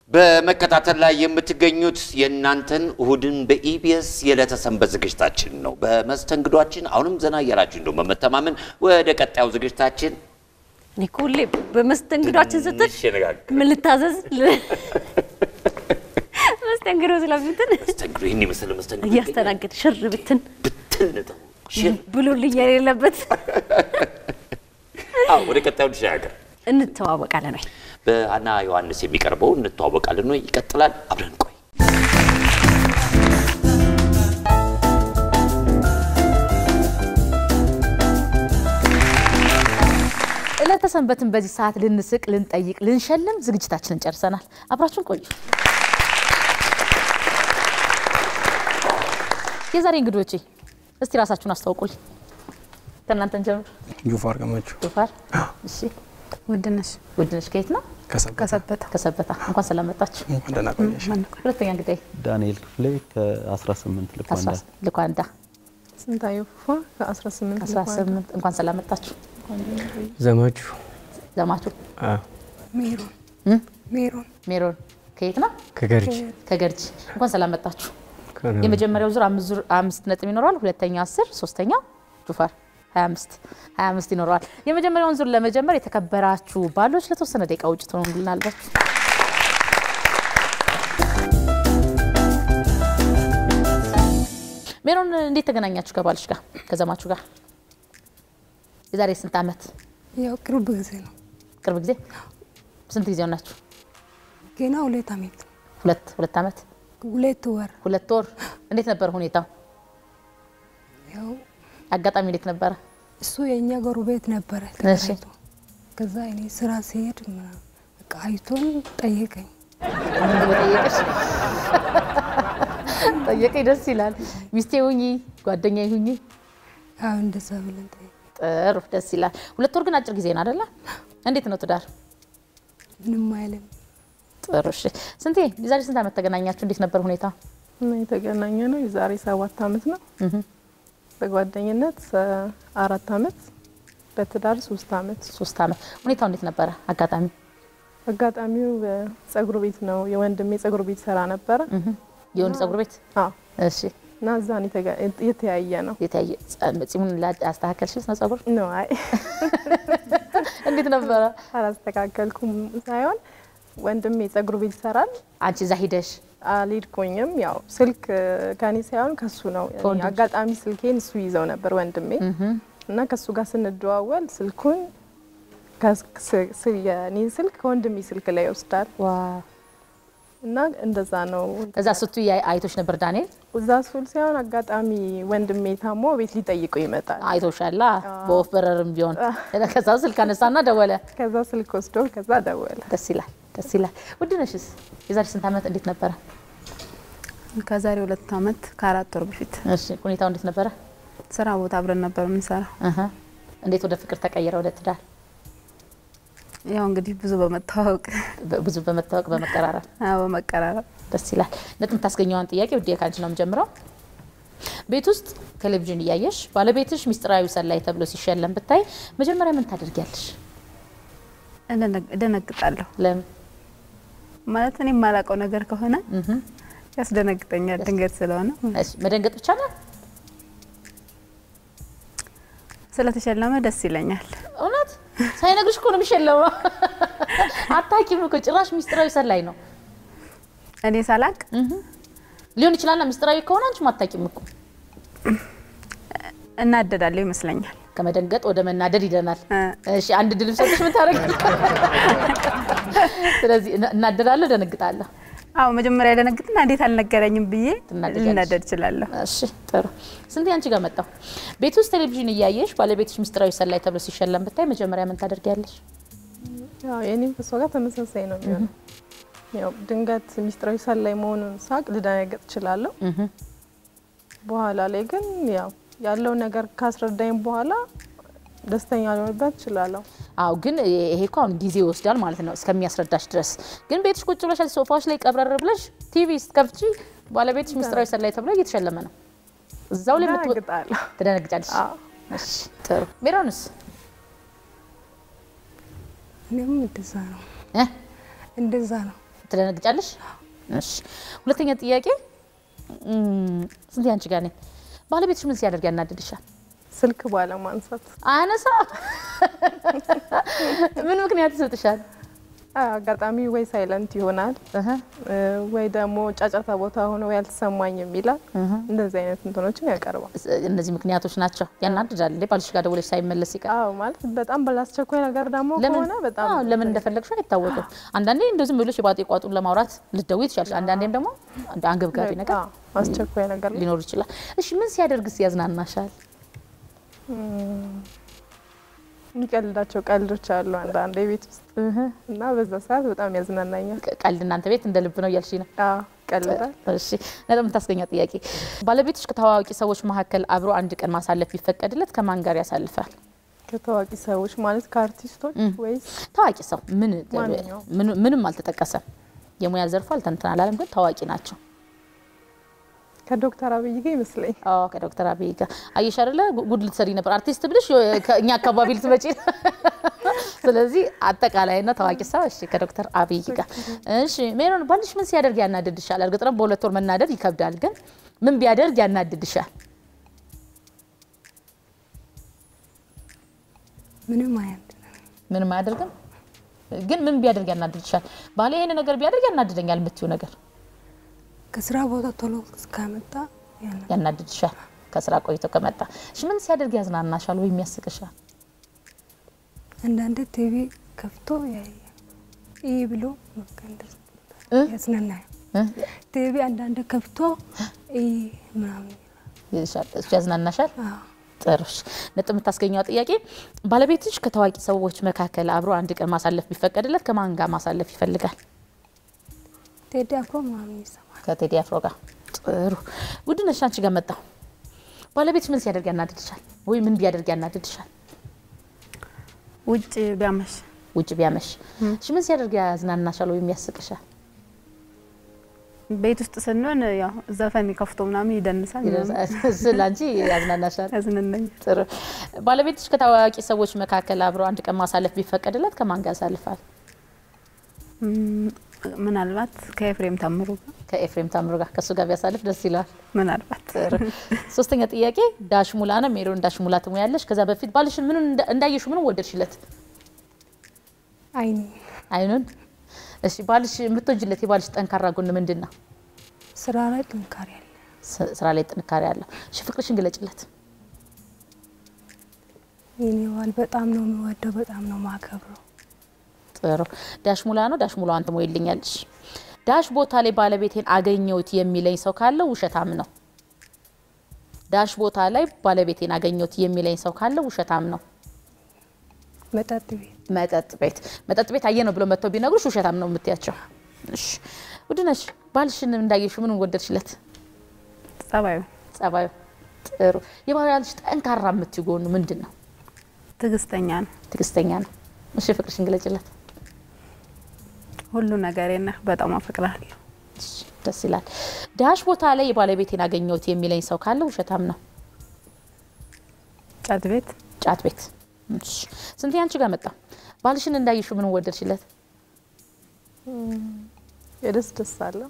በመከታተል ላይ የምትገኙት የእናንተን እሁድን በኢቢኤስ የዕለተ ሰንበት ዝግጅታችን ነው። በመስተንግዷችን አሁንም ዘና እያላችሁ እንደው በመተማመን ወደ ቀጣዩ ዝግጅታችን ኒኮሌ በመስተንግዷችን ስትል ምን ልታዘዝ መስተንግዶ ስለምትን መስተንግዶ ይሄን ይመስል መስተንግዶ እያስተናገድ ሽር ብትን ነው ሽር ብሎልኝ የሌለበት ወደ ቀጣዩ ልሻገር እንተዋወቃለን ወይ በአና ዮሐንስ የሚቀርበው እንተዋወቃለን ወይ ይቀጥላል አብረን ቆይ ዕለተ ሰንበትን በዚህ ሰዓት ልንስቅ ልንጠይቅ ልንሸልም ዝግጅታችንን ጨርሰናል አብራችሁን ቆዩ የዛሬ እንግዶቼ እስቲ ራሳችሁን አስተዋውቁልኝ ተናንተን ጀምር ጁፋር ገመቹ ጁፋር እሺ ወድነሽ ከየት ነው ከሰበታ እንኳን ሰላም መጣችሁ እንኳን ደህና ቆያችሁ ሁለተኛ እንግዲህ ዳንኤል ክፍሌ ከ18 ልኳንዳ ስንታዩ ፉፋ ከ18 እንኳን ሰላም መጣችሁ ዘማቹ ሜሮን ከየት ነው ከገርጂ እንኳን ሰላም መጣችሁ የመጀመሪያው ዙር 5 ነጥብ ይኖራል ሁለተኛው 10 ሶስተኛው ጁፋር 25 ይኖራል የመጀመሪያውን ዙር ለመጀመር የተከበራችሁ ባሎች ለተወሰነ ደቂቃ ውጭ ትሆኑልናላችሁ ሜሮን እንዴት ተገናኛችሁ ከባልሽ ጋር ከዘማችሁ ጋር የዛሬ ስንት አመት ያው ቅርብ ጊዜ ስንት ጊዜ ሆናችሁ ገና 2 አመት 2 አመት 2 ወር እንዴት ነበር ሁኔታው ያው አጋጣሚ እንዴት ነበር እሱ የኛ ጎረቤት ነበር ተከራይቶ ከዛ እኔ ስራ ሲሄድ በቃ አይቶን ጠየቀኝ ጠየቀኝ ደስ ይላል ሚስቴ ሁኚ ጓደኛዬ ሁኚ አዎ እንደዛ ብለን ጥሩ ደስ ይላል 2 ወር ግን አጭር ጊዜ ነው አይደለ እንዴት ነው ትዳር ምንም አይልም ጥሩ እሺ ስንቴ የዛሬ ስንት አመት ተገናኛችሁ እንዴት ነበር ሁኔታ የተገናኘ ነው የዛሬ 7 አመት ነው በጓደኝነት 4 አመት በትዳር 3 አመት ሁኔታው እንዴት ነበር አጋጣሚው በጸጉር ቤት ነው የወንድሜ ጸጉር ቤት ሰራ ነበር የወንድ ጸጉር ቤት አዎ እሺ ናዛን የተያየ ነው ጺሙን ላስተካከልሽ ነው ጸጉር ነው አይ እንዴት ነበር አላስተካከልኩም ሳይሆን ወንድሜ ጸጉር ቤት ሰራል አንቺ እዛ ሄደሽ አልሄድኩኝም ያው ስልክ ካኒ ሳይሆን ከሱ ነው አጋጣሚ ስልኬን እሱ ይዘው ነበር ወንድሜ እና ከሱ ጋር ስንደዋወል ስልኩን የኔን ስልክ ወንድሜ ስልክ ላይ ወስዳል ዋው እና እንደዛ ነው እዛ ስቱ አይቶሽ ነበር ዳንኤል እዛ ሱል ሳይሆን አጋጣሚ ወንድሜ ታሞ ቤት ሊጠይቀው ይመጣል አይቶሻላ በወፍ በረርም ቢሆን ከዛ ስልክ አነሳና ደወለ ከዛ ስልክ ወስዶ ከዛ ደወለ ደስ ይላል ውድነሽስ የዛሬ ስንት አመት እንዴት ነበር ከዛሬ 2 አመት ከ4 ወር በፊት እሺ ሁኔታው እንዴት ነበር ስራ ቦታ አብረን ነበር የምንሰራው እንዴት ወደ ፍቅር ተቀየረ ወደ ትዳር ያው እንግዲህ ብዙ በመታወቅ በመቀራረብ ደስ ይላል ነጥብ ታስገኘዋን ጥያቄ ወዲያ ካንቺ ነው የምጀምረው ቤት ውስጥ ቴሌቪዥን እያየሽ ባለቤትሽ ሚስጥራዊ ሰላይ ተብሎ ሲሸለም ብታይ መጀመሪያ ምን ታደርጊያለሽ እደነግጣለሁ ለምን ማለት እኔ ማላቀው ነገር ከሆነ ያስደነግጠኛል ድንገት ስለሆነ እሺ መደንገጥ ብቻ ነው ስለተሸለመ ደስ ይለኛል እውነት ሳይነግርሽ እኮ ነው የሚሸለመው አታቂም እኮ ጭራሽ ሚስጥራዊ ሰላይ ነው እኔ ሳላቅ ሊሆን ይችላል ሚስጥራዊ ከሆነ አንቺ ማታቂም እኮ እናደዳለሁ ይመስለኛል ከመደንገጥ ወደ መናደድ ይደናል እሺ አንድ ድልብ ሰጥሽ ምን ታረጊ ስለዚህ እናደዳለሁ ደነግጣለሁ አው መጀመሪያ ደነግጥና እንዴት አልነገረኝም ብዬ ልናደድ ይችላልው እሺ ጥሩ ስንት ያንቺ ጋር መጣው ቤት ውስጥ ቴሌቪዥን እያየሽ ባለቤትሽ ሚስጥራዊ ሰላይ ተብሎ ሲሸለም ብታይ መጀመሪያ ምን ታደርጊያለሽ ያው የኔም ከሷ ጋር ተመሳሳይ ነው የሚሆነው ያው ድንገት ሚስጥራዊ ሰላይ መሆኑን ሳቅ ልደነግጥ ይችላልው በኋላ ላይ ግን ያለው ነገር ካስረዳኝ በኋላ ደስተኛ ልሆንበት ይችላልው አው ግን ይሄ እኮ አሁን ጊዜ ይወስዳል ማለት ነው እስከሚያስረዳሽ ድረስ ግን ቤትሽ ቁጭ ብለሽ ሶፋዎች ላይ ቀብረር ብለሽ ቲቪ ስትከፍቺ ባለቤትሽ ሚስጥራዊ ሰላይ ተብሎ እየተሸለመ ነው እዛው ላይ ትደነግጫለሽ እሺ ጥሩ ሜሮንስ እንደዛ ነው ትደነግጫለሽ? እሺ ሁለተኛ ጥያቄ ስንት ያንቺ ጋር ነኝ ባለቤትሽ ምን ሲያደርግ ያናድድሻል? ስልክ ባለማንሳት አነሳ ምን ምክንያት ይሰጥሻል? አጋጣሚ ወይ ሳይለንት ይሆናል ወይ ደግሞ ጫጫታ ቦታ ሆኖ ወይ አልተሰማኝም ይላል። እንደዚህ አይነት እንትኖችን ያቀርባል። እነዚህ ምክንያቶች ናቸው ያናድዳል። ባልሽ ጋር ደውለሽ ሳይመለስ ይቀር ማለት በጣም በላስቸኳይ ነገር ደግሞ ከሆነ በጣም ለምን እንደፈለግሽው አይታወቅም። አንዳንዴ እንደዚህ ብለሽ የባጤ ቋጡን ለማውራት ልትደውይ ትችላለሽ። አንዳንዴም ደግሞ አንገብጋቢ ነገር አስቸኳይ ነገር ሊኖር ይችላል። እሺ ምን ሲያደርግስ ያዝናናሻል? የሚቀልዳቸው ቀልዶች አሉ አንዳንዴ ቤት ውስጥ እና በዛ ሰዓት በጣም ያዝናናኛል። ቀልድ እናንተ ቤት እንደ ልብ ነው እያልሽኝ ነው? ቀልዳል። እሺ ነጥብ ታስገኛ ጥያቄ ባለቤትሽ ከታዋቂ ሰዎች መካከል አብሮ አንድ ቀን ማሳለፍ ቢፈቀድለት ከማን ጋር ያሳልፋል? ከታዋቂ ሰዎች ማለት ከአርቲስቶች ወይስ ታዋቂ ሰው? ምንም አልተጠቀሰም። የሙያ ዘርፉ አልተንተናለም ግን ታዋቂ ናቸው። ከዶክተር አብይ ጋር ይመስለኝ። ከዶክተር አብይ ጋር አየሽ አይደለ ጉድ ልትሰሪ ነበር አርቲስት ብለሽ ከኛ አካባቢ ልትመጪ። ስለዚህ አጠቃላይ ነው ታዋቂ ሰው። እሺ ከዶክተር አብይ ጋር። እሺ ሜሮን ባልሽ ምን ሲያደርግ ያናድድሻል? እርግጥ ነው በሁለት ወር መናደድ ይከብዳል ግን ምን ቢያደርግ ያናድድሻል? ምንም አያደርግም ግን ምን ቢያደርግ ያናድድሻል? ባሌ ይሄን ነገር ቢያደርግ ያናድደኛል የምትይው ነገር ከስራ ቦታ ቶሎ እስከመጣ ያናድድሻል? ከስራ ቆይቶ ከመጣ እሺ ምን ሲያደርግ ያዝናናሻል ወይ የሚያስቅሻል? አንዳንዴ ቲቪ ከፍቶ ይሄ ብሎ መከንደስ ያዝናናል። ቲቪ አንዳንዴ ከፍቶ ምናምን ይሻል እሱ ያዝናናሻል? ጥሩሽ ነጥብ ታስገኛው ጥያቄ ባለቤትሽ ከታዋቂ ሰዎች መካከል አብሮ አንድ ቀን ማሳለፍ ቢፈቀድለት ከማን ጋር ማሳለፍ ይፈልጋል? ቴዲ አፍሮ ምናምን ይሰማል። ከቴዲ አፍሮ ጋር። ጥሩ ውድነሽ አንቺ ጋር መጣ ባለቤትሽ ምን ሲያደርግ ያናድድሻል ወይ ምን ቢያደርግ ያናድድሻል? ውጭ ቢያመሽ እሺ ምን ሲያደርግ ያዝናናሻል ወይ የሚያስቅሻል? ቤት ውስጥ ስንሆን ያው ዘፈን ከፍቶ ምናምን ይደንሳል። ስለዚህ ያዝናናሻል? ያዝናናኝ። ጥሩ ባለቤትሽ ከታዋቂ ሰዎች መካከል አብሮ አንድ ቀን ማሳለፍ ቢፈቀድለት ከማን ጋር ያሳልፋል? ምናልባት ከኤፍሬም ታምሩ ጋር ከሱ ጋር ቢያሳልፍ ደስ ይላል። ምናልባት። ሶስተኛ ጥያቄ ዳሽ ሙላ ነው ሜሮን ዳሽ ሙላ ትሞያለሽ። ከዛ በፊት ባልሽ ምን እንዳየሽ ምን ወደድሽለት? አይኑን። እሺ ባልሽ የምትወጂለት የባልሽ ጠንካራ ጎን ምንድነው? ስራ ላይ ጥንካሬ አለ። እሺ ፍቅርሽን ግለጭለት። ይኔዋል በጣም ነው የምወደው በጣም ነው ማከብረው። ጥሩ ዳሽ ሙላ ነው ዳሽ ሙላ አንተ ሞይልኛልሽ። ዳሽ ቦታ ላይ ባለቤቴን አገኘሁት የሚለኝ ሰው ካለ ውሸታም ነው። ዳሽ ቦታ ላይ ባለቤቴን አገኘሁት የሚለኝ ሰው ካለ ውሸታም ነው። መጠጥ ቤት አየ ነው ብሎ መጥቶ ቢነግሩሽ ውሸታም ነው የምትያቸው። እሺ ውድነሽ ባልሽን እንዳየሽ ምን ወደድሽለት? ጸባዩ። ጥሩ የባልሽ ጠንካራ የምትጎኑ ምንድነው? ትግስተኛ ነው። እሺ ፍቅርሽን ግለጭለት። ሁሉ ነገሬና በጣም አፈቅራለሁ። ደስ ይላል። ዳሽ ቦታ ላይ ባለቤቴን አገኘሁት የሚለኝ ሰው ካለ ውሸታም ነው። ጫት ቤት። እሺ ስንት ያንቺ ጋር መጣ ባልሽን እንዳይሹ ምን ወደድሽለት? ደስ አለው።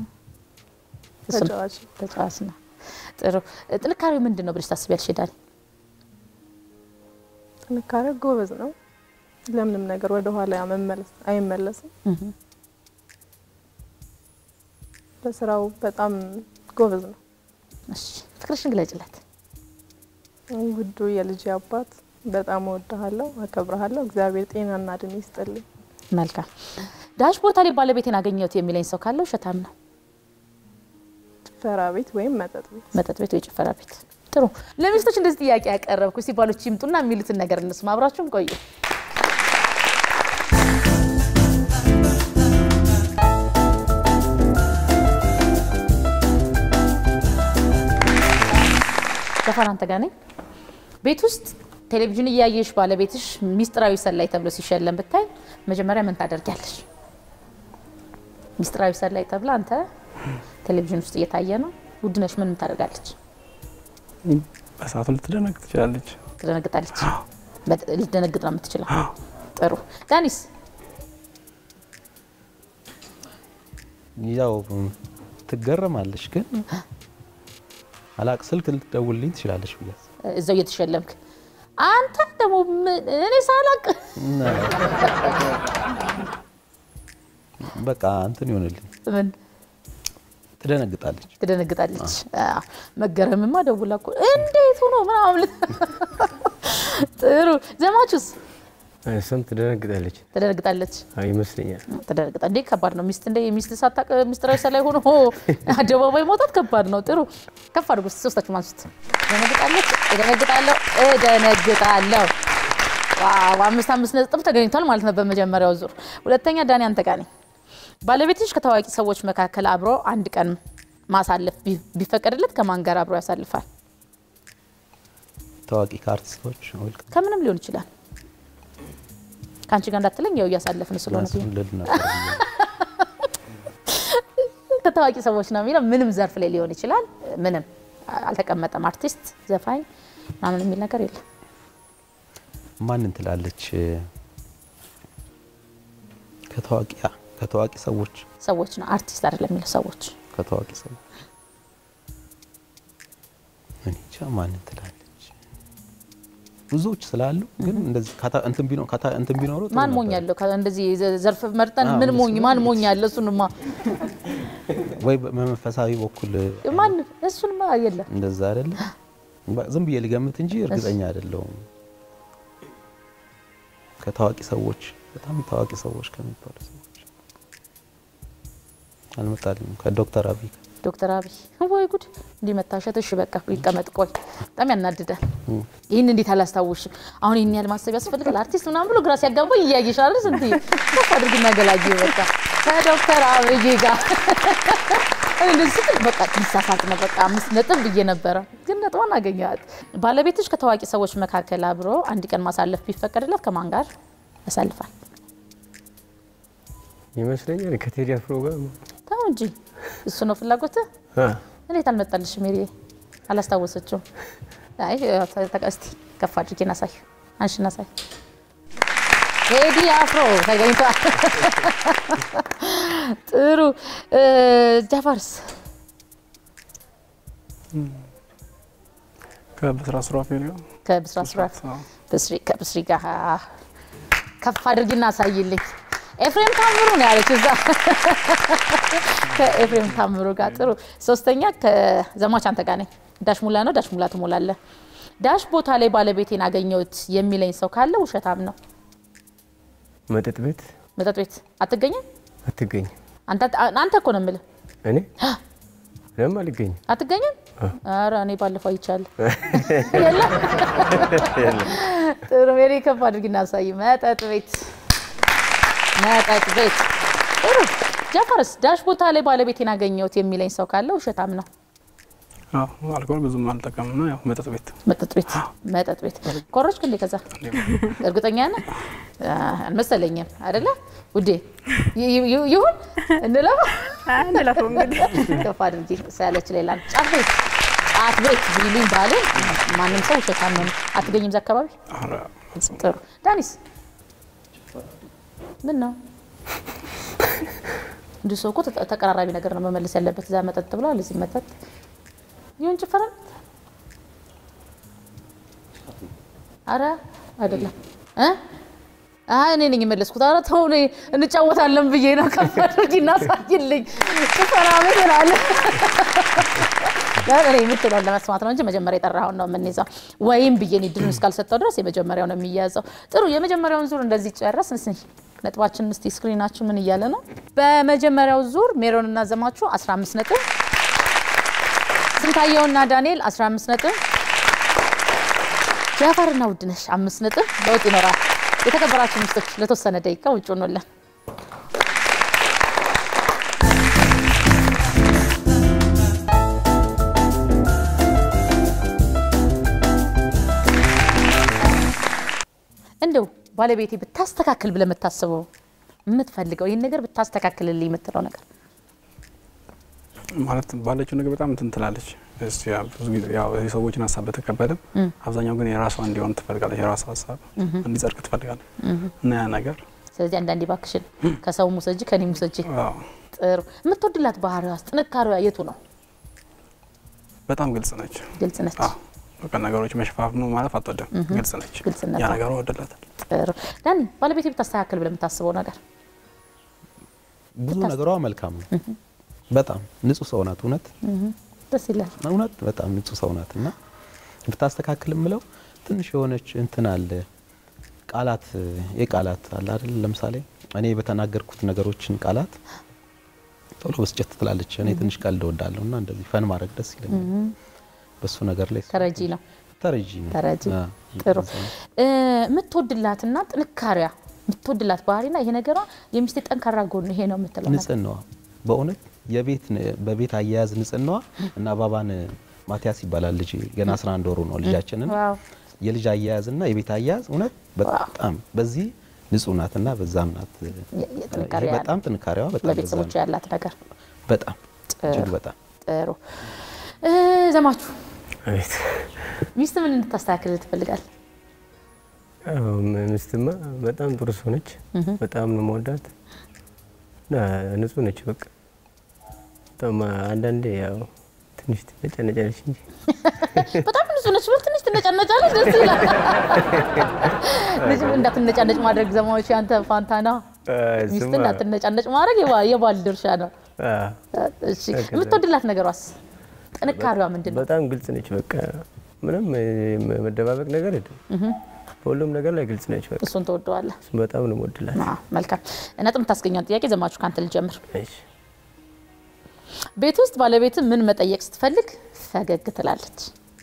ተጫዋች ነው። ጥሩ ጥንካሬው ምንድነው ብለሽ ታስቢያለሽ ዳኒ? ጥንካሬ ጎበዝ ነው። ለምንም ነገር ወደ ኋላ አይመለስም። በስራው በጣም ጎበዝ ነው። እሺ ፍቅርሽን ግለጭለት። ውዱ የልጅ አባት በጣም ወድሃለሁ አከብርሃለሁ እግዚአብሔር ጤናና እድሜ ይስጥልኝ። መልካም ዳሽ ቦታ ላይ ባለቤቴን አገኘሁት የሚለኝ ሰው ካለ ውሸታም ነው። ጭፈራ ቤት ወይም መጠጥ ቤት ወይ ጭፈራ ቤት። ጥሩ ለሚስቶች እንደዚህ ጥያቄ ያቀረብኩ ሲባሎች ይምጡና የሚሉትን ነገር እንስማ። አብራችሁን ቆዩ። ዘፈን አንተ ጋር ነኝ ቤት ውስጥ ቴሌቪዥን እያየሽ ባለቤትሽ ሚስጥራዊ ሰላይ ተብሎ ሲሸለም ብታይ መጀመሪያ ምን ታደርጊያለሽ? ሚስጥራዊ ሰላይ ተብላ አንተ ቴሌቪዥን ውስጥ እየታየ ነው ውድነሽ ምን ታደርጋለች? በሰዓቱ ልትደነግጥ ትችላለች። ትደነግጣለች። ልትደነግጥ ነው የምትችለው። ጥሩ ዳኒስ ያው ትገረማለሽ ግን አላቅ ስልክ ልትደውልልኝ ትችላለሽ ብያስ እዛው እየተሸለምክ አንተ ደግሞ እኔ ሳላቅ በቃ እንትን ይሆንልኝ ምን ትደነግጣለች መገረምማ ደውላ እኮ እንዴት ሆኖ ምናምን ጥሩ ዘማቹስ ስንት ትደነግጣለች ይመስለኛል ተደረግጣ እንዴ ከባድ ነው ሚስት እንደ ሚስት ሳታቀ ሚስጥራዊ ሰላይ ሆኖ አደባባይ መውጣት ከባድ ነው ጥሩ ከፍ አድርጉ ሶስታችሁ ማንሱት እደነግጣለሁ ዋው 5 ነጥብ ተገኝቷል ማለት ነው በመጀመሪያው ዙር ሁለተኛ ዳኒ አንተ ጋር ነኝ ባለቤትሽ ከታዋቂ ሰዎች መካከል አብሮ አንድ ቀን ማሳለፍ ቢፈቀድለት ከማን ጋር አብሮ ያሳልፋል ታዋቂ አርቲስቶች ከምንም ሊሆን ይችላል ካንቺ ጋር እንዳትለኝ ያው ያሳለፍን ስለሆነ ከታዋቂ ሰዎች ነው የሚለው ምንም ዘርፍ ላይ ሊሆን ይችላል ምንም አልተቀመጠም አርቲስት ዘፋኝ ምናምን የሚል ነገር የለም ማን እንትላለች ከታዋቂ ሰዎች ነው አርቲስት አይደለም የሚለው ሰዎች ከታዋቂ ሰዎች እኔ ማን እንትላለች ብዙዎች ስላሉ ግን እንደዚህ እንትን ቢኖር ማን ሞኛለሁ እንደዚህ ዘርፍ መርጠን ምን ማን ሞኛለሁ እሱንማ ወይ በመንፈሳዊ በኩል ማን እሱንማ አይደለም እንደዛ አይደለም ዝም ብዬ ልገምት እንጂ እርግጠኛ አይደለሁም ከታዋቂ ሰዎች በጣም ታዋቂ ሰዎች ከሚባሉ ሰዎች አልመጣልኝ ከዶክተር አብይ ወይ ጉድ እንዲመታሸት እሺ በቃ ይቀመጥ ቆይ በጣም ያናድዳል ይሄን እንዴት አላስታውሽም አሁን ይሄን ያህል ማሰብ ያስፈልጋል አርቲስት ምናምን ብሎ ግራ ሲያጋባው ይያይሻል ስንት አድርግና ገላጊ በቃ ከዶክተር አብይ ጋር እንደዚህ በቃ ተሳሳት ነው በቃ 5 ነጥብ ብዬ ነበር ግን ነጥቧን አገኛት ባለቤትሽ ከታዋቂ ሰዎች መካከል አብሮ አንድ ቀን ማሳለፍ ቢፈቀድለት ከማን ጋር ያሳልፋል ይመስለኛል ከቴዲ አፍሮ ጋር ታው እንጂ እሱ ነው ፍላጎት እንዴት አልመጣልሽ ሜሪ አላስታወሰችው አይ ተቀስቲ ከፍ አድርጊና ሳይ አንሽና ሳይ ቴዲ አፍሮ ተገኝቷል ጥሩ ጃፋርስ ከብስሪ ጋር ከፍ አድርጊና ሳይልኝ ኤፍሬም ታምሩ ነው ያለችው እዛ ከኤፍሬም ታምሩ ጋር ጥሩ ሶስተኛ ከዘማች አንተ ጋር ነኝ ዳሽ ሙላ ነው ዳሽ ሙላ ትሞላለ ዳሽ ቦታ ላይ ባለቤቴን አገኘሁት የሚለኝ ሰው ካለ ውሸታም ነው መጠጥ ቤት አትገኝም አንተ እኮ ነው የምልህ እኔ ለምን አትገኝም ኧረ እኔ ባለፈው አይቻለሁ የለም ጥሩ ሜሪ ከፍ አድርጊና ሳይ መጠጥ ቤት ጥሩ ጃፋርስ ዳሽ ቦታ ላይ ባለቤቴን አገኘሁት የሚለኝ ሰው ካለ ውሸታም ነው አልኮል ብዙም አልጠቀምም ነው ያው መጠጥ ቤት ኮሮች እንደ ከዛ እርግጠኛ ነህ አልመሰለኝም አይደለ ውዴ ይሁን እንለፋ እንግዲህ ከፍ አድርጊ ሳያለች ሌላ ጫት ቤት ቢሉኝ ባለ ማንም ሰው ውሸታም ነው አትገኝም እዛ አካባቢ ጥሩ ዳኒስ ምን ነው እንደሱ እኮ ተቀራራቢ ነገር ነው መመለስ ያለበት እዛ መጠጥ ብሏል እዚህ መጠጥ ይሁን ጭፈራ አረ አይደለም እኔ ነኝ መለስኩት አረ ተው ነው እንጫወታለን ብዬ ነው ከፍ አድርጊና ሳይልኝ ጭፈራ ምን አለ ለኔ ምትለው ለመስማት ነው እንጂ መጀመሪያ የጠራውን ነው የምንይዘው ወይም ብዬን ድሩን እስካልሰጠው ድረስ የመጀመሪያው ነው የሚያዘው ጥሩ የመጀመሪያውን ዙር እንደዚህ ጨረስን እስኪ ነጥባችን እስቲ ስክሪናችሁ ምን ይያለ ነው በመጀመሪያው ዙር ሜሮንና ዘማቹ 15 ነጥብ ስንታየውና ዳንኤል 15 ነጥብ ጃፋርና ውድነሽ 5 ነጥብ ለውጥ ይኖራል የተከበራችሁ ምስቶች ለተወሰነ ደቂቃ ውጭ ሆነልን እንደው ባለቤቴ ብታስተካክል ብለ መታሰበው የምትፈልገው ይሄን ነገር ብታስተካክልልኝ የምትለው ነገር ማለት ባለችው ነገር በጣም እንትላለች እሱ ያው የሰዎችን ሐሳብ በተቀበለም አብዛኛው ግን የራሷ እንዲሆን ትፈልጋለች የራሷ ሐሳብ እንዲጸድቅ ትፈልጋለች እና ያ ነገር ስለዚህ አንዳንዴ ባክሽን ከሰው ሙሰጂ ከኔ ሙሰጂ ጥሩ የምትወድላት ባህሪዋ ጥንካሬዋ የቱ ነው? በጣም ግልጽ ነች። ግልጽ ነች። በቃ ነገሮች መሽፋፍኑ ማለት አትወድም። ግልጽ ነች። ያ ነገር ወደላታል። ጥሩ ዳኒ ባለቤቴ ብታስተካክል ብለህ የምታስበው ነገር? ብዙ ነገሯ መልካም ነው። በጣም ንጹህ ሰው ናት። እውነት ደስ ይላል። እውነት በጣም ንጹህ ሰው ናትና ብታስተካክል ምለው ትንሽ የሆነች እንትን አለ ቃላት የቃላት አለ አይደል? ለምሳሌ እኔ በተናገርኩት ነገሮችን ቃላት ቶሎ በስጨት ትላለች። እኔ ትንሽ ቀልድ እወዳለሁና እንደዚህ ፈን ማድረግ ደስ ይለኛል። በሱ ነገር ላይ ተረጂ ነው። ተረጂ ጥሩ የምትወድላትና ጥንካሬዋ የምትወድላት ባህሪና ይሄ ነገሯ የሚስቴ ጠንካራ ጎን ይሄ ነው የምትለው ነገር? ንጽህናዋ በእውነት በቤት አያያዝ ንጽህናዋ እና ባባን ማቲያስ ይባላል ልጅ ገና 11 ወሩ ነው ልጃችንን የልጅ አያያዝና የቤት አያያዝ እውነት በጣም በዚህ ንጹህ ናትና በዛም ናት። በጣም ጥንካሬዋ በጣም ለቤተሰቦቿ ያላት ነገር በጣም እጅግ በጣም ጥሩ። ዘማቹ አቤት ሚስት ምን እንድታስተካክል ትፈልጋለህ? ሚስትማ በጣም ጥሩ ሰው ነች። በጣም ነው የምወዳት። ንጹህ ነች በቃ። በጣም አንዳንዴ ያው ትንሽ ትነጫነጫለች እንጂ በጣም ንጹህ ነች። ትንሽ ትነጫነጫለች። ደስ ይላል። ልጅ እንዳትነጫነጭ ማድረግ ዘማዎች ያንተ ፋንታ ነው። ሚስት እንዳትነጫነጭ ማድረግ የባል ድርሻ ነው። እሺ የምትወድላት ነገሯስ ጥንካሬዋ ምንድነው? በጣም ግልጽ ነች በቃ። ምንም መደባበቅ ነገር የለም። በሁሉም ነገር ላይ ግልጽ ነች በቃ። እሱን ተወደዋለህ? በጣም ነው የምወድላት። መልካም ነጥብ የምታስገኘው ጥያቄ ዘማቹ ካንተ ልጀምር። እሺ ቤት ውስጥ ባለቤት ምን መጠየቅ ስትፈልግ ፈገግ ትላለች?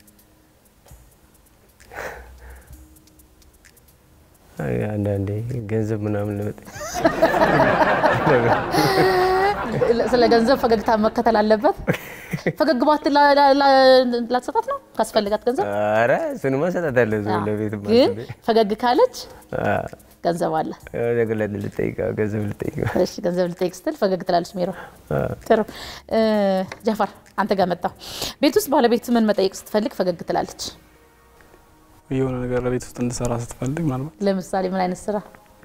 አንዳንዴ ገንዘብ ምናምን ለመጠየቅ ስለ ገንዘብ ፈገግታ መከተል አለበት። ፈገግ ባትል ላትሰጣት ነው ካስፈልጋት ገንዘብ? ኧረ እሱንማ እሰጣታለሁ ለቤት ግን ፈገግ ካለች ገንዘብ አለ። ነገር ላይ ገንዘብ ልጠይቅ። እሺ ገንዘብ ልጠይቅ ስትል ፈገግ ትላለች ሜሮ። ጥሩ ጃፋር አንተ ጋር መጣሁ። ቤት ውስጥ ባለቤት ምን መጠየቅ ስትፈልግ ፈገግ ትላለች? የሆነ ነገር ለቤት ውስጥ እንድሰራ ስትፈልግ ማለት ለምሳሌ ምን አይነት ስራ?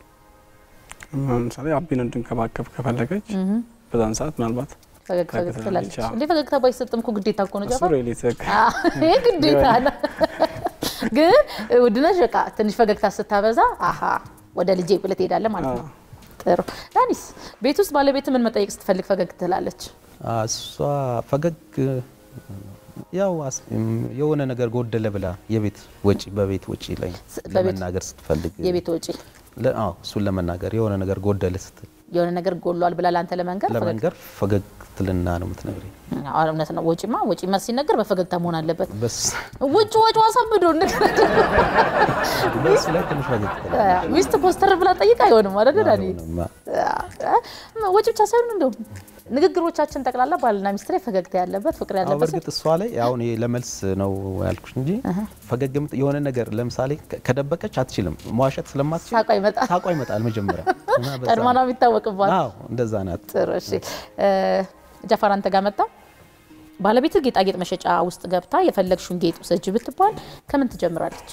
ለምሳሌ አቢን እንድንከባከብ ከፈለገች በዛን ሰዓት ምናልባት ፈገግ ትላለች። እንዴ ፈገግታ ባይሰጥም እኮ ግዴታ እኮ ነው ጃፋር። ይሄ ግዴታ ነው። ግን ውድነሽ በቃ ትንሽ ፈገግታ ስታበዛ አሃ ወደ ልጄ ብለህ ትሄዳለህ ማለት ነው። ጥሩ ዳኒስ ቤት ውስጥ ባለቤት ምን መጠየቅ ስትፈልግ ፈገግ ትላለች? እሷ ፈገግ ያው የሆነ ነገር ጎደለ ብላ የቤት ወጪ በቤት ወጪ ላይ ለመናገር ስትፈልግ የቤት ወጪ እሱን ለመናገር የሆነ ነገር ጎደለ ስትል የሆነ ነገር ጎሏል ብላ ላንተ ለመንገር ፈገግ ትልና ነው የምትነግረኝ። እውነት ነው። ወጪማ ሲነገር በፈገግታ መሆን አለበት። ወጪው አሳብዶ በስ ላይ ትንሽ ፈገግ ትላለች። ሚስት ኮስተር ብላ ጠይቃ አይሆንም አይደል ዳኒ? ወጪ ብቻ ሳይሆን እንደው ንግግሮቻችን ጠቅላላ ባልና ሚስት ላይ ፈገግታ ያለበት ፍቅር ያለበት። በርግጥ እሷ ላይ አሁን ለመልስ ነው ያልኩሽ እንጂ ፈገግም የሆነ ነገር ለምሳሌ ከደበቀች አትችልም። መዋሸት ስለማትችል ሳቋ ይመጣል መጀመሪያ እና በዛ ቀድማና ቢታወቅባት። አዎ እንደዛ ናት። ጥሩ እሺ ጃፋር አንተ ጋር መጣ። ባለቤት ጌጣጌጥ መሸጫ ውስጥ ገብታ የፈለግሽውን ጌጥ ውሰጂ ብትባል ከምን ትጀምራለች?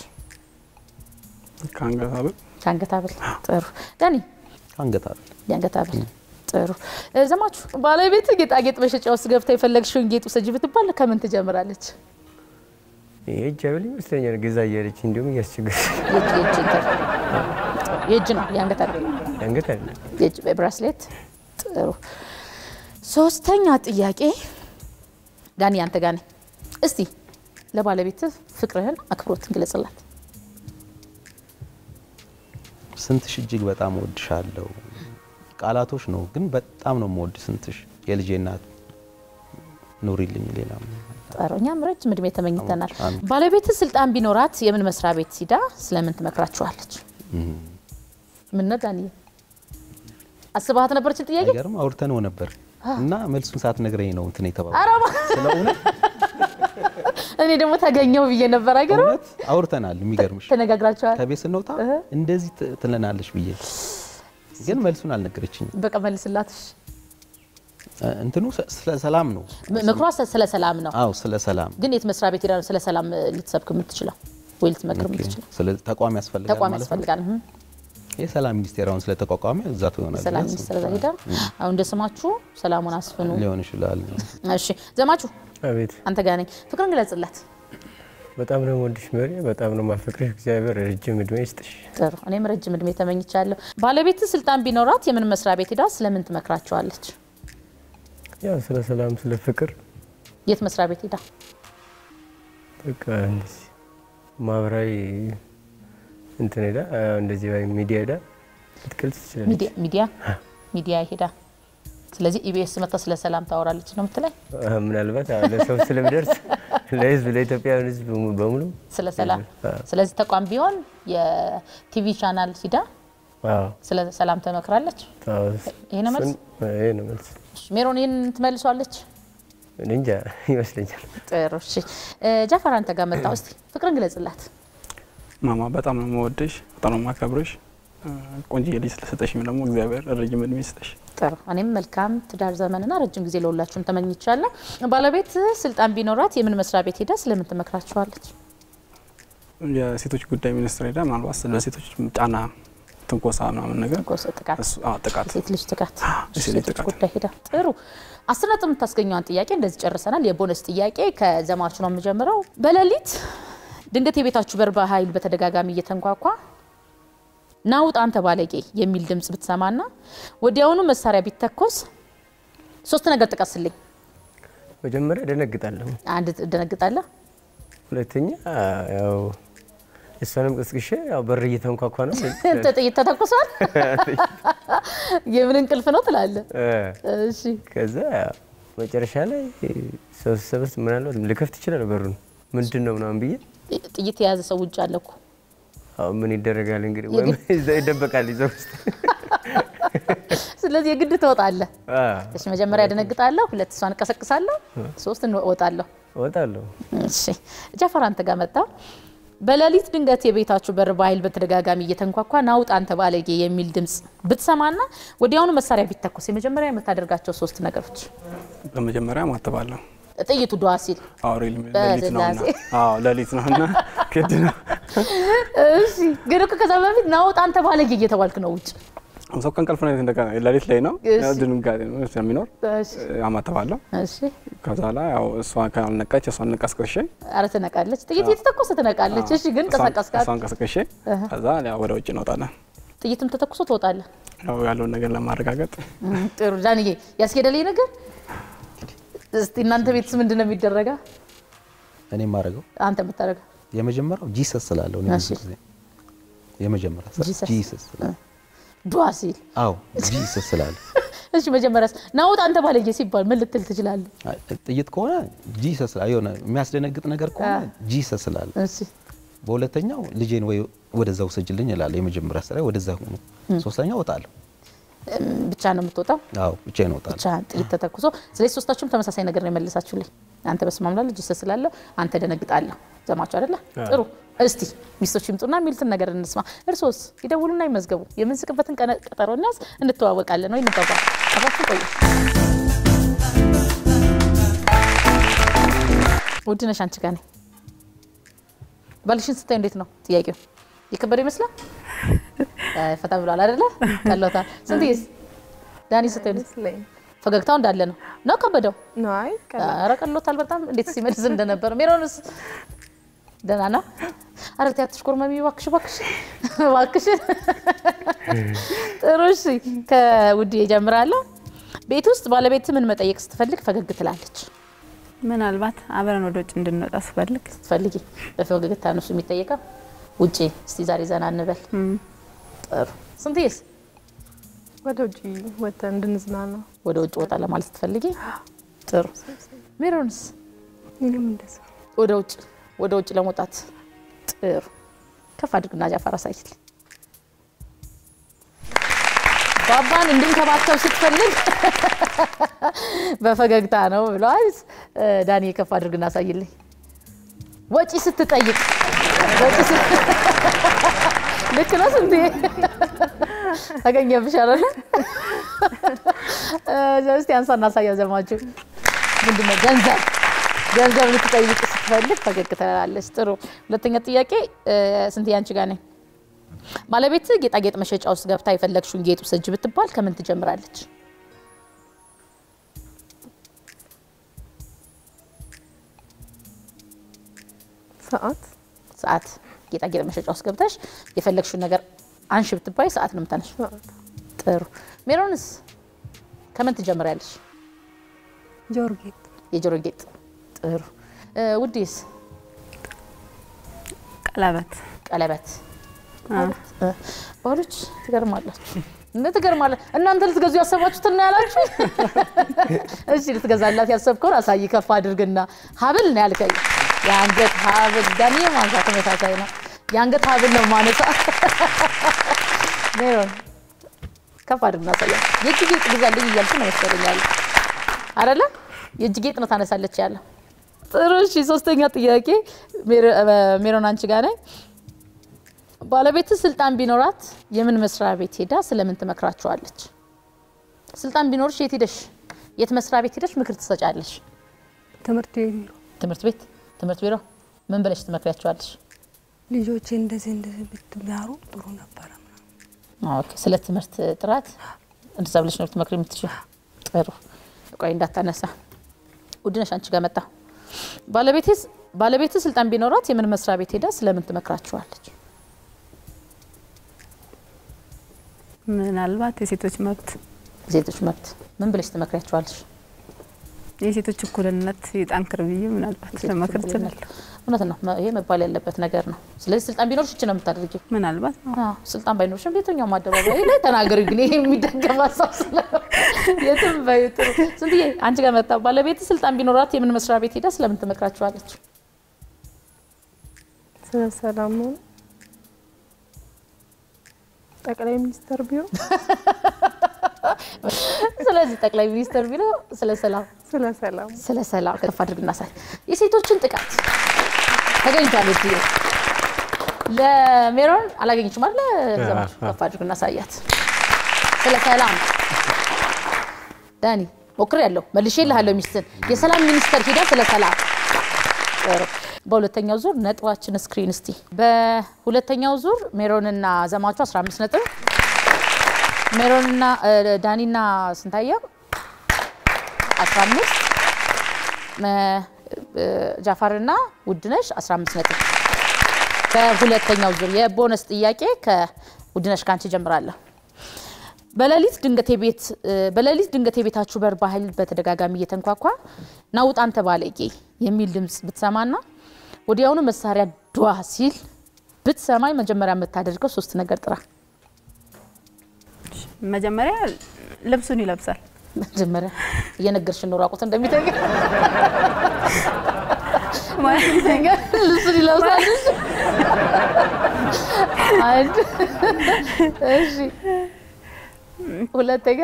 ከአንገት ሐብል። ጥሩ ዳኒ? ከአንገት ሐብል። ጥሩ ዘማቹ ባለቤት ጌጣጌጥ መሸጫ ውስጥ ገብታ የፈለግሽውን ጌጥ ውሰጂ ብትባል ከምን ትጀምራለች? የእጅ ሐብል ይመስለኛል ገዛ እያለች እንዲሁም እያስቸገረች። የእጅ ነው የአንገት ሐብል? የእጅ ብራስሌት። ጥሩ ሶስተኛ ጥያቄ ዳኒ አንተ ጋር ነኝ። እስቲ ለባለቤት ፍቅርህን አክብሮት ግለጽላት። ስንትሽ እጅግ በጣም ወድሻለሁ ቃላቶች ነው ግን በጣም ነው የምወድ ስንትሽ የልጄ እናት ኑሪልኝ። ሌላ ጣሮኛም ረጅም እድሜ ተመኝተናል። ባለቤት ስልጣን ቢኖራት የምን መስሪያ ቤት ሂዳ ስለምን ትመክራችኋለች? ምን ነው ዳኒ አስባት ነበርች ጥያቄ? ነገርም አውርተነው ነበር እና መልሱን ሳትነግረኝ ነው እንትን የተባለው። ስለእውነት እኔ ደግሞ ተገኘው ብዬ ነበር። አይገርም? አውርተናል። የሚገርምሽ ተነጋግራችኋል? ከቤት ስንወጣ እንደዚህ ትለናለሽ ብዬ ግን መልሱን አልነገረችኝም። በቃ መልስላትሽ። እንትኑ ስለ ሰላም ነው ምክሯ ስለ ሰላም ነው። አዎ ስለ ሰላም። ግን የት መስሪያ ቤት ሄዳ ስለ ሰላም ልትሰብክ የምትችለው ወይ ልትመክር የምትችለው? ስለ ተቋም ያስፈልጋል ማለት ነው። የሰላም ሚኒስቴር አሁን ስለተቋቋመ እዛ ትሆናለች። ሰላም ሚኒስቴር እዛ ሄዳ አሁን እንደስማችሁ ሰላሙን አስፍኑ ሊሆን ይችላል። እሺ ዘማቹ አቤት አንተ ጋር ነኝ። ፍቅርን ግለጽላት። በጣም ነው ወድሽ መሪ በጣም ነው ማፈቅርሽ እግዚአብሔር ረጅም እድሜ ይስጥሽ። ጥሩ እኔም ረጅም እድሜ ተመኝቻለሁ። ባለቤት ስልጣን ቢኖራት የምን መስሪያ ቤት ሄዳ ስለምን ትመክራቸዋለች? ያው ስለ ሰላም ስለ ፍቅር የት መስሪያ ቤት ሄዳ በቃ እንደዚህ ማብራይ እንትን ሄዳ እንደዚህ ባይ ሚዲያ ሄዳ ልትገልጽ ትችላለች። ሚዲያ ሄዳ ስለዚህ ኢቢኤስ መጣ ስለ ሰላም ታወራለች ነው የምትለኝ? ምናልባት ለሰው ስለሚደርስ ለህዝብ ለኢትዮጵያ ህዝብ በሙሉ ስለ ሰላም ስለዚህ ተቋም ቢሆን የቲቪ ቻናል ሄዳ ስለ ሰላም ተመክራለች። ይሄ ነው መልስ? ሜሮን ይሄን ትመልሷለች? እንጃ ይመስለኛል። ጥሩ እሺ ጃፈር አንተ ጋር መጣው። እስቲ ፍቅርን ግለጽላት። ማማ በጣም ነው የምወድሽ በጣም ነው የማከብርሽ ቆንጆ ልጅ ስለሰጠሽኝ ደግሞ እግዚአብሔር ረጅም እድሜ ይስጥሽ። ጥሩ እኔም መልካም ትዳር ዘመንና ረጅም ጊዜ ለሁላችሁም ተመኝቻለሁ። ባለቤት ስልጣን ቢኖራት የምን መስሪያ ቤት ሄዳ ስለምን ትመክራቸዋለች? የሴቶች ጉዳይ ሚኒስትር ሄዳ ምናልባት ስለ ሴቶች ጫና ትንኮሳ ምናምን ነገር ጥቃት ሴት ልጅ ጥቃት ጉዳይ ሄዳ። ጥሩ 10 ነጥብ የምታስገኘውን ጥያቄ እንደዚህ ጨርሰናል። የቦነስ ጥያቄ ከዘማቹ ነው የምጀምረው። በሌሊት ድንገት የቤታችሁ በር በኃይል በተደጋጋሚ እየተንኳኳ ናውጥ አንተ ባለጌ የሚል ድምጽ ብትሰማና ወዲያውኑ መሳሪያ ቢተኮስ 3 ነገር ጥቀስልኝ። መጀመሪያ ደነግጣለሁ። አንድ ደነግጣለሁ። ሁለተኛ ያው እሷንም ቅስቅሼ ያው በር እየተንኳኳ ነው ጥይት ተተኩሷል የምን እንቅልፍ ነው ትላለህ? እሺ ከዛ መጨረሻ ላይ ሰው ሰበስ ምናልባት ልከፍት ይችላል በሩን ምንድነው ምናምን ብዬ ጥይት የያዘ ሰው ውጭ አለኩ ምን ይደረጋል እንግዲህ ወይ እዛ ይደበቃል ይዘው ስለዚህ የግድ ትወጣለህ። እሺ መጀመሪያ ደነግጣለሁ፣ ሁለት እሷን ቀሰቅሳለሁ፣ 3 እወጣለሁ። እሺ ጃፈር አንተ ጋር መጣ። በሌሊት ድንገት የቤታችሁ በር በኃይል በተደጋጋሚ እየተንኳኳ ናውጥ አንተ ባለጌ የሚል ድምጽ ብትሰማና ወዲያውኑ መሳሪያ ቢተኮስ የመጀመሪያ የምታደርጋቸው 3 ነገሮች? በመጀመሪያ ማተባለሁ። ጥይቱ ዱዓ ሲል ሌሊት ነውና ከድና እሺ ግን እኮ ከዛ በፊት ናውጥ አንተ ባለጌ እየተባልክ ነው ውጭ ሰው ከንቀልፍ ነው እንደገና ሌሊት ላይ ነው ድንጋጤ ነው ስለሚኖር አማተባለሁ። እሺ ከዛ ላይ ያው እሷ ካልነቃች እሷን ነቃስከሽ አረ ትነቃለች ጥይት የተተኮሰ ትነቃለች። እሺ ግን ቀሰቀስካት እሷን ቀሰቀሽ ከዛ ያው ወደ ውጭ እንወጣለን። ጥይትም ተተኩሶ ትወጣለህ ያው ያለውን ነገር ለማረጋገጥ። ጥሩ ዳንዬ ያስኬደልኝ ነገር እስቲ እናንተ ቤትስ ምንድነው የሚደረገው? እኔ ማረጋው አንተ የምታረጋው የመጀመሪያው ጂሰስ ስላለው ነው ጂሰስ የመጀመሪያው ጂሰስ ዱዓ ሲል አው ጂሰስ ስላለው እሺ መጀመሪያስ ናውጥ አንተ ባለጌ ሲባል ምን ልትል ትችላለህ? ጥይት ከሆነ ጂሰስ ስላለው የሆነ የሚያስደነግጥ ነገር ከሆነ ጂሰስ ስላለው እሺ በሁለተኛው ልጄን ወይ ወደዛው ሰጅልኝ ይላል የመጀመሪያ ስራ ወደዛው ሆኖ ሶስተኛው ወጣለሁ። ብቻ ነው የምትወጣው? አው ብቻዬን እወጣለሁ። ብቻ ጥይት ተተኩሶ ስለዚህ ሶስታችሁም ተመሳሳይ ነገር ነው የመለሳችሁልኝ። አንተ በስማም ላይ ጂሰስ ስላለው አንተ ደነግጣለህ። ዘማቹ አይደለ? ጥሩ እስቲ ሚስቶች ይምጡና ሚልትን ነገር እንስማ። እርሶስ ይደውሉና ይመዝገቡ። የምንስቅበትን ቀጠሮ እናስ እንተዋወቃለን ነው እንተባ አባችሁ ቆዩ። ወድነሽ አንቺ ጋር ነኝ። ባልሽን ስታይ እንዴት ነው ጥያቄው? ይከበደ ይመስላል? ፈታ ብሏል አይደለ? ቀሎታ ስንትይስ ዳኒ ስታይ ይመስለኝ ፈገግታው እንዳለ ነው ነው ከበደው ነው አይ ኧረ ቀሎታል በጣም እንዴት ሲመልስ እንደነበር። ሜሮንስ ደህና ነው? ኧረ ተያትሽኮርመሚ እባክሽ ጥሩ እሺ ከውድ እጀምራለሁ። ቤት ውስጥ ባለቤት ምን መጠየቅ ስትፈልግ ፈገግ ትላለች? ምናልባት አብረን ወደ ውጭ እንድንወጣ ስትፈልጊ በፈገግታ ነው የሚጠየቀው? ውጪ እስቲ ዛሬ ዘና እንበል። ጥሩ ስንትይስ ወደ ውጭ ወጥተን እንድንዝናና ወደ ውጭ ወጣ ለማለት ስትፈልጊ? ጥሩ ሜሮንስ? ምንም እንደዛ ወደ ውጭ ለመውጣት ጥሩ ከፍ አድርግና ጃፈር አሳይል። ባባን እንድንከባከብ ስትፈልግ በፈገግታ ነው ብሏል። ዳኒ ከፍ አድርግና አሳይልኝ። ወጪ ስትጠይቅ ልክ ነው እንዴ? አገኘብሽ አይደል? ጀስት ያንሳና አሳያው ዘማችሁ ምንድነው ገንዘብ ልትጠይቅ ስትፈልግ ፈገግ ትላለች። ጥሩ ሁለተኛ ጥያቄ ስንት ያንቺ ጋር ነኝ? ባለቤት ጌጣጌጥ መሸጫ ውስጥ ገብታ የፈለግሽውን ጌጥ ውሰጂ ብትባል ከምን ትጀምራለች? ሰዓት ጌጣጌጥ መሸጫ ውስጥ ገብተሽ የፈለግሽውን ነገር አንሺ ብትባይ ሰዓት ነው የምታነሺው። ጥሩ ሜሮንስ ከምን ትጀምራለሽ? ጆሮ ጌጥ። የጆሮ ጌጥ። ጥሩ ውዲስ? ቀለበት። ባሎች ትገርማላችሁ። እናንተ ልትገዙ ያሰባችሁት እና ያላችሁ እሺ ልትገዛላት ያሰብከውን አሳይ ከፍ አድርግና ሀብል ነው ያልከኝ። የአንገት ሀብል ዳኒ ማንሳት ተመሳሳይ ነው። የአንገት ሀብል ነው ማነሳ። ሜሮን ከፍ አድርግና አሳይ። የእጅ ጌጥ ግዛልኝ እያልሽ ነው መሰለኝ አይደለ? የእጅ ጌጥ ነው ታነሳለች ያለው። ጥሩ እሺ ሶስተኛ ጥያቄ ሜሮን አንቺ ጋር ነኝ። ባለቤት ስልጣን ቢኖራት የምን መስሪያ ቤት ሄዳ ስለምን ትመክራቸዋለች? ስልጣን ቢኖርሽ የት መስሪያ ቤት ሄደሽ ምክር ትሰጫለሽ? ትምህርት ቢሮ ምን ብለሽ ትመክሪያቸዋለሽ? ልጆቼ እንደዚህ ብትማሩ ጥሩ ነበር። ኦኬ ስለ ትምህርት ጥራት እንደዛ ብለሽ ነው ትመክሪ የምትችይው? ጥሩ ቆይ እንዳታነሳ። ውድነሽ አንቺ ጋር መጣ። ባለቤት ስልጣን ቢኖራት የምን መስሪያ ቤት ሄዳ ስለምን ትመክራቸዋለች? ምናልባት የሴቶች መብት ምን ብለሽ ትመክሪያቸዋለሽ? የሴቶች እኩልነት ይጣንክር ብዬ ምናልባት ለመክር ይችላል። እውነት ነው ይሄ መባል ያለበት ነገር ነው። ስለዚህ ስልጣን ቢኖርሽ እቺ ነው የምታደርጊው? ምናልባት ስልጣን ባይኖርሽ በየትኛው ማደባባይ ላይ ተናገሪ። ግን ይሄ የሚደገም ሀሳብ የትም ባይጥሩ። ስንትዬ አንቺ ጋር መጣ። ባለቤት ስልጣን ቢኖራት የምን መስሪያ ቤት ሄዳ ስለምን ትመክራቸዋለች? ሰላም ነው ጠቅላይ ሚኒስተር ቢሮ። ስለዚህ ጠቅላይ ሚኒስተር ቢሮ ስለ ሰላም ከፍ አድርግና ሳይ የሴቶችን ጥቃት ተገኝቷል። እዚህ ለሜሮን አላገኘችም አይደል? ዘማች ከፍ አድርግና ሳያት ስለ ሰላም ዳኒ ሞክሬያለሁ መልሼልሃለሁ። ሚስትን የሰላም ሚኒስተር ሄዳ ስለ ሰላም በሁለተኛው ዙር ነጥባችን ስክሪን እስቲ በሁለተኛው ዙር ሜሮንና ዘማቹ 15 ነጥብ ሜሮንና ዳኒና ስንታየው 15 ጃፋርና ውድነሽ 15 ነጥብ በሁለተኛው ዙር የቦነስ ጥያቄ ከውድነሽ ካንቺ ጀምራለሁ በሌሊት ድንገት ቤታችሁ በር ባህል በተደጋጋሚ እየተንኳኳ ናውጣ አንተ ባለጌ የሚል ድምጽ ብትሰማና ወዲያውኑ መሳሪያ ዷ ሲል ብትሰማይ መጀመሪያ የምታደርገው ሶስት ነገር ጥራ መጀመሪያ ልብሱን ይለብሳል መጀመሪያ እየነገርሽ ነው ራቁት እንደሚተኛ ልብሱን ይለብሳል አንድ እሺ ሁለተኛ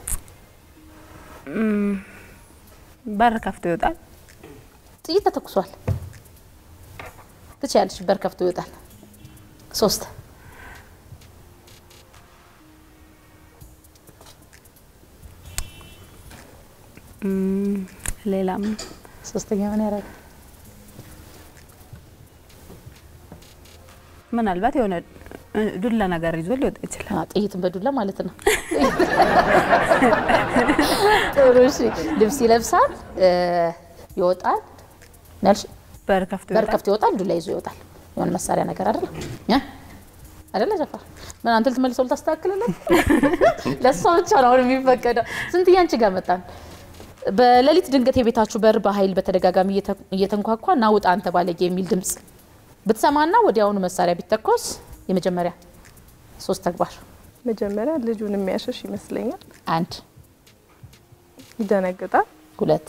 በር ከፍቶ ይወጣል ጥይት ተተኩሷል ትቻለሽ በር ከፍቶ ይወጣል ሶስት ሌላም ሶስተኛ ምን ያደርጋል ምናልባት የሆነ ዱላ ነገር ይዞ ሊወጣ ይችላል ጥይትን በዱላ ማለት ነው ጥሩሽ ልብስ ይለብሳል ይወጣል ነልሽ በር ከፍቶ ይወጣል ዱላ ይዞ ይወጣል የሆነ መሳሪያ ነገር አይደለ ጃፋር ምን አንተ ልትመልሰው ልታስተካክለለት ለሷ ብቻ ነው የሚፈቀደው ስንት ያንቺ ጋር መጣን በሌሊት ድንገት የቤታችሁ በር በኃይል በተደጋጋሚ እየተንኳኳ ናውጣ አንተ ባለጌ የሚል ድምጽ ብትሰማና ወዲያውኑ መሳሪያ ቢተኮስ የመጀመሪያ ሶስት ተግባር መጀመሪያ ልጁን የሚያሸሽ ይመስለኛል አንድ ይደነግጣል ሁለት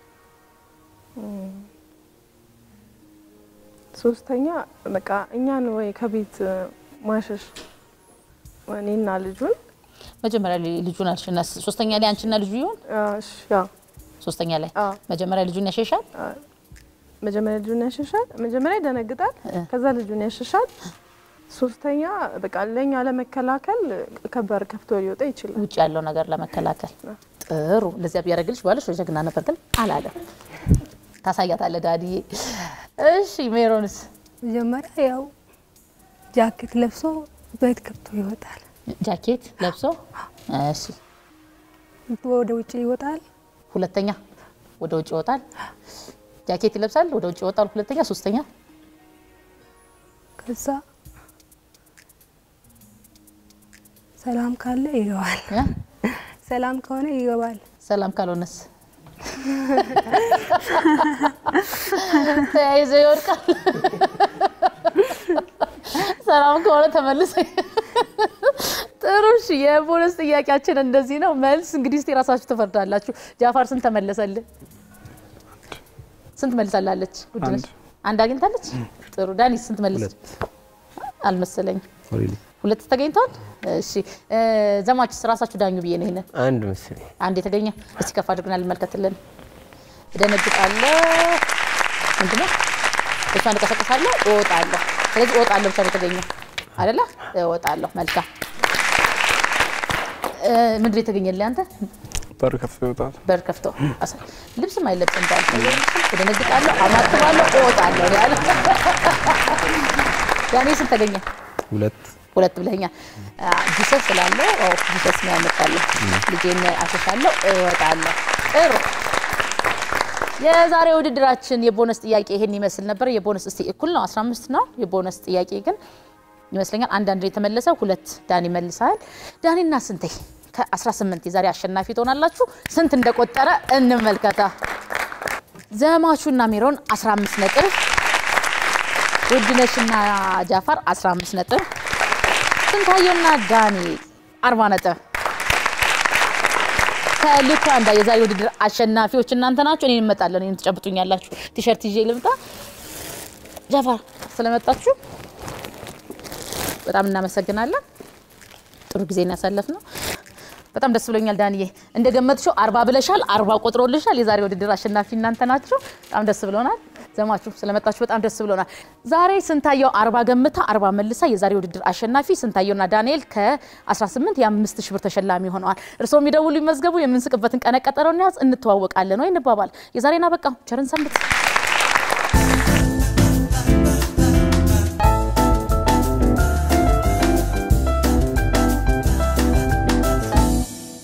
ሶስተኛ በቃ እኛን ወይ ከቤት ማሸሽ ወኔና ልጁን መጀመሪያ ልጁን አልሽና ሶስተኛ ላይ አንቺና ልጁ ይሆን እሺ ያ ሶስተኛ ላይ መጀመሪያ ልጁን ያሸሻል መጀመሪያ ልጁን ያሸሻል መጀመሪያ ይደነግጣል ከዛ ልጁን ያሸሻል ሶስተኛ በቃ ለኛ ለመከላከል ከበር ከፍቶ ሊወጣ ይችላል ውጭ ያለው ነገር ለመከላከል ጥሩ ለዚያ ቢያረግልሽ ባለሽ ወጀግና ነበር ግን አላለ ታሳያታለ ዳዲ እሺ ሜሮንስ መጀመሪያ ያው ጃኬት ለብሶ ቤት ገብቶ ይወጣል። ጃኬት ለብሶ እሺ ወደ ውጭ ይወጣል። ሁለተኛ ወደ ውጭ ይወጣል። ጃኬት ይለብሳል፣ ወደ ውጭ ይወጣል። ሁለተኛ ሶስተኛ ከዛ ሰላም ካለ ይገባል። ሰላም ከሆነ ይገባል። ሰላም ካልሆነስ ተያይዞ ይወድቃል። ሰላም ከሆነ ተመልሶ ጥሩሽ የቦነስ ጥያቄያችን እንደዚህ ነው። መልስ እንግዲህ እስቲ ራሳችሁ ተፈርዳላችሁ። ጃፋር ስንት ተመለሰልህ? ስንት መልሳላለች? ጉድነሽ አንድ አግኝታለች። ጥሩ ዳኒ ስንት መልስ? አልመሰለኝ ሁለት ተገኝቷል። እሺ ዘማች ራሳችሁ ዳኙ ብዬ ነው። ይሄን አንድ መሰለኝ አንድ የተገኘ እስቲ ከፍ አድርገናል። ልመልከትልን እደነግጣለሁ። ምንድነው እሷን ተቀሰቀሳለሁ እወጣለሁ። ስለዚህ እወጣለሁ ብቻ ነው የተገኘው አይደለ? እወጣለሁ። መልካም ምንድን ነው የተገኘልህ አንተ? በር ከፍቶ ይወጣል። በር ከፍቶ ልብስም አይለብስም ባል እደነግጣለሁ፣ አማትባለሁ፣ እወጣለሁ ያለ ዳኒ ስንት ተገኘ? ሁለት ብለኸኛል። ጂሰስ ስላለው ጂሰስ ነው ያመጣለው። ልጄን አሸሻለሁ እወጣለሁ። ጥሩ የዛሬው ውድድራችን የቦነስ ጥያቄ ይሄን ይመስል ነበር። የቦነስ እስቲ እኩል ነው 15 ነው። የቦነስ ጥያቄ ግን ይመስለኛል አንዳንድ የተመለሰው ሁለት ዳኒ መልሳል። ዳኒና ስንቴ ከ18 የዛሬ አሸናፊ ትሆናላችሁ። ስንት እንደቆጠረ እንመልከታ። ዘማቹና ሜሮን 15 ነጥብ፣ ውድነሽና ጃፋር 15 ነጥብ፣ ስንታየውና ዳኒ 40 ነጥብ። ከልኳንዳ የዛሬ ውድድር አሸናፊዎች እናንተ ናችሁ። እኔን እመጣለሁ፣ እኔን ተጨብጡኛላችሁ። ቲሸርት ይዤ ልምጣ። ጃፋር ስለመጣችሁ በጣም እናመሰግናለን። ጥሩ ጊዜ ያሳለፍነው በጣም ደስ ብሎኛል። ዳንዬ እንደገመትሽው 40 ብለሻል፣ 40 ቆጥሮልሻል። የዛሬ ውድድር አሸናፊ እናንተ ናችሁ። በጣም ደስ ብሎናል። ዘማችሁ ስለመጣችሁ በጣም ደስ ብሎናል። ዛሬ ስንታየው 40 ገምታ 40 መልሳ የዛሬ ውድድር አሸናፊ ስንታየውና ዳንኤል ከ18 የ5000 ብር ተሸላሚ ሆነዋል። እርስዎም ይደውሉ ይመዝገቡ። የምንስቅበትን ቀነ ቀጠሮን ያዝ፣ እንተዋወቃለን ወይ እንባባል። የዛሬና በቃ ቸርን ሰንብት።